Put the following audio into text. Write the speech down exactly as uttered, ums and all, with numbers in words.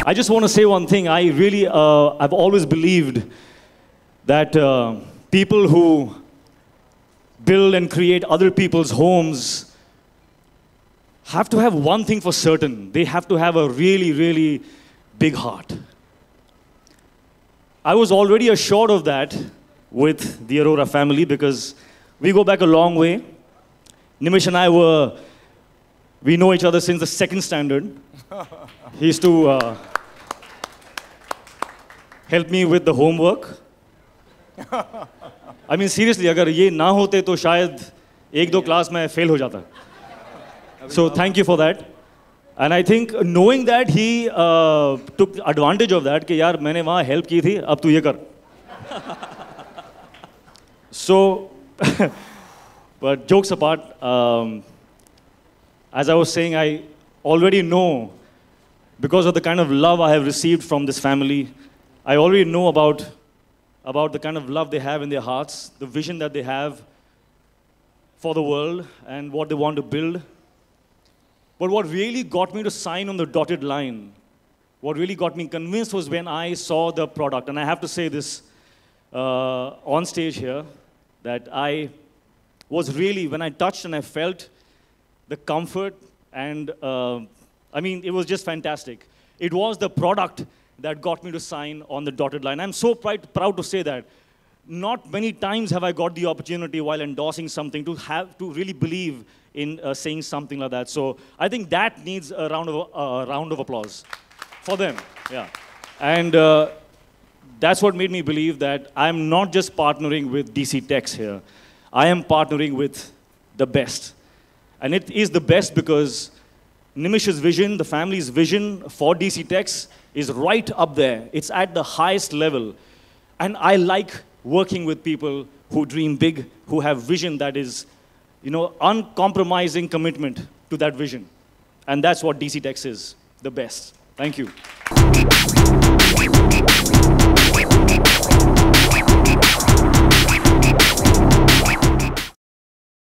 I just want to say one thing. I really, uh, I've always believed that uh, people who build and create other people's homes have to have one thing for certain. They have to have a really, really big heart. I was already assured of that with the Arora family because we go back a long way. Nimish and I were, we know each other since the second standard. He used to uh, help me with the homework. I mean, seriously, अगर ये ना होते तो शायद एक दो class में fail हो जाता. So thank you for that. And I think knowing that he uh, took advantage of that, कि यार मैंने वहाँ help की थी, अब तू ये कर. So, but jokes apart, um, as I was saying, I already know, because of the kind of love I have received from this family, I already know about, about the kind of love they have in their hearts, the vision that they have for the world and what they want to build. But what really got me to sign on the dotted line, what really got me convinced was when I saw the product. And I have to say this uh, on stage here, that I was really, when I touched and I felt the comfort and, uh, I mean, it was just fantastic. It was the product that got me to sign on the dotted line. I'm so proud, proud to say that. Not many times have I got the opportunity while endorsing something to have to really believe in uh, saying something like that. So I think that needs a round of, uh, round of applause for them. Yeah. And uh, that's what made me believe that I'm not just partnering with D C Techs here. I am partnering with the best. And it is the best because Nimish's vision, the family's vision for D C Techs is right up there. It's at the highest level. And I like working with people who dream big, who have vision that is, you know, uncompromising commitment to that vision. And that's what D C Techs is, the best. Thank you.